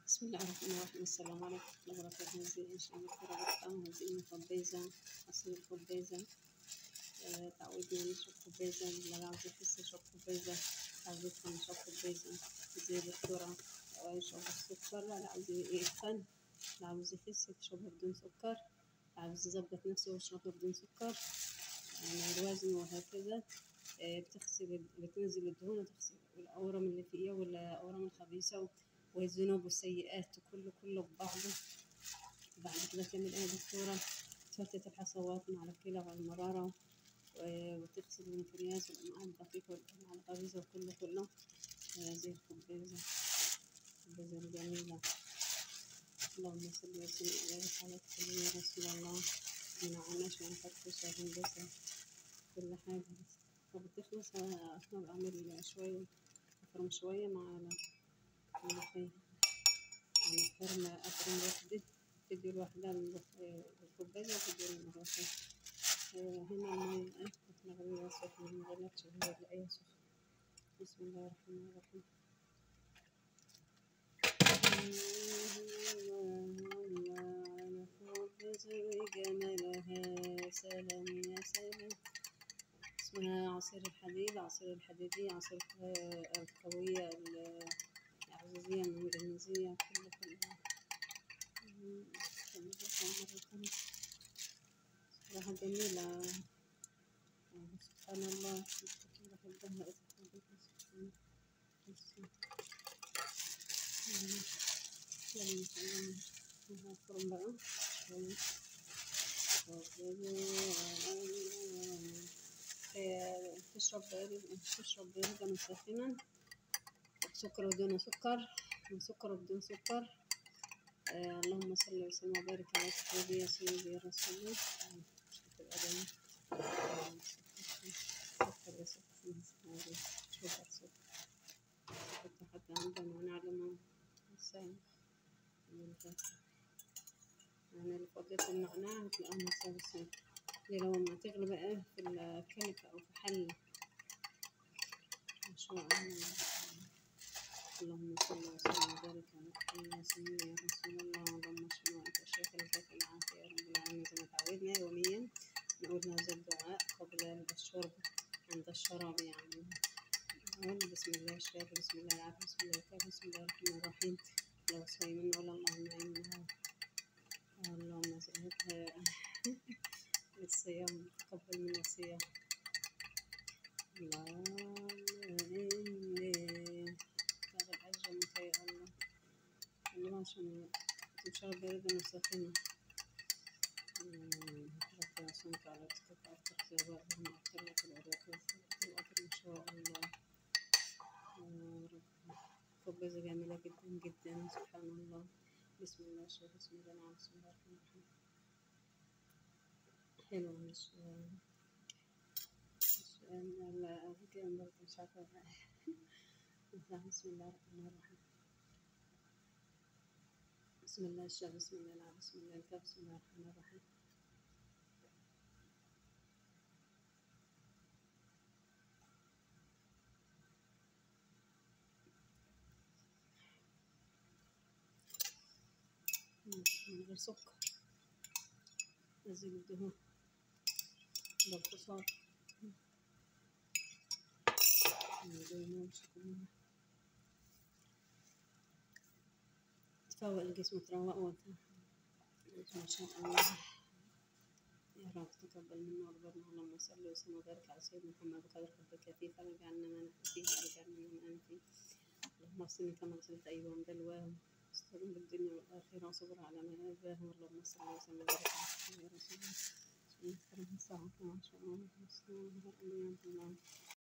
بسم الله الرحمن الرحيم. السلام عليكم ورحمة الله وبركاته. هذه إن شاء الله كرة بالطعم. هذه الخبيزة، عصير الخبيزة. تعودنا نشرب خبيزة، اللي عاوز يخس يشرب خبيزة، عاوز يتخن يشرب خبيزة زي الذرة. يشرب السكر، اللي عاوز يتخن، اللي عاوز يخس يشربها بدون سكر، اللي عاوز يظبط نفسه يشربها بدون سكر، يعني الوزن وهكذا. بتنزل الدهون وتغسل الأورام اللي فيها والأورام الخبيثة والذنوب والسيئات كله ببعضه. بعد كده تعمل ايه دكتورة؟ تفتت الحصوات مع الكلى والمرارة، وتغسل البنكرياس والأمعاء الدقيقة والأمعاء الغليظة كله. هذه الخبيزة الجميلة. اللهم صل وسلم وبارك على سيدنا يا رسول الله. منعناش ونفرفش ونبسها كل حاجة، وبتخلص أعمل شوية أفرم شوية مع الملوخية. يعني أفرم وحدة، تدي الواحدة الخبازة وتدي الملوخية. هنا المية مغلية سخنة، مغلتش هي الآية سخنة. بسم الله الرحمن الرحيم. على خبز جمالها سلام يا سلام. اسمها عصير الحديد، عصير الحديدية، عصير القوية العزيزية المغنيزية كله. صراحة جميلة، سبحان الله. كنت بحبها فرن بقى تشرب باردا مسخنا، سكر ودون سكر، من سكر وبدون سكر. اللهم صل وسلم وبارك على سيدي يا سيدي يا رسول الله. سكر يا سكر، سكر حتى عندنا ونعلم السائل. يعني الفضلة النعناع هتلاقوها مسوسة. لو ما تغلي بقى في الكنكة أو في حلة ما شاء الله. اللهم صل وسلم وبارك على سيدنا يا رسول الله. اللهم اشف وانت الشافي لك العافية يا رب العالمين. زي ما تعودنا يوميا نقول هذا الدعاء قبل الشرب عند الشراب. يعني نقول بسم الله الشافي، بسم الله العافية، بسم الله الكافي، بسم الله الرحمن الرحيم. لو صايمين نقول اللهم إنا اللهم اسألك الصيام، تقبل منا الصيام. اللهم إني هذا الأجر منك يا الله. الله عشان تشرب باردة مسخنة. رفع صومك على رزقك وأكثر ثوابا وأكثر لك الأجر ما شاء الله. خبزة جميلة جدا جدا، سبحان الله. بسم الله الشافي، بسم الله العافية، بسم الله الرحمن الرحيم. حلوة مش لا كده برضه مش عارفة. بسم الله الرحمن الرحيم. بسم الله الشافي، بسم الله العافية، بسم الله الكافي، بسم الله الرحمن الرحيم. من غير سكر، نزيد الدهون بالخصار. تفوق الجسم تروق ما شاء الله. يا رب تقبل منا وارضنا. اللهم صل وسلم وبارك على سيدنا محمد وقدر حبك فيه فرجعنا ما فيه فرجعنا ما أنا فيه. اللهم اغسلني كما غسلت أيوم دلواه، استرهم بالدنيا والآخرة وصبر على ما آذاهم. اللهم صل وسلم وبارك على سيدنا رسول الله. ما شاء الله.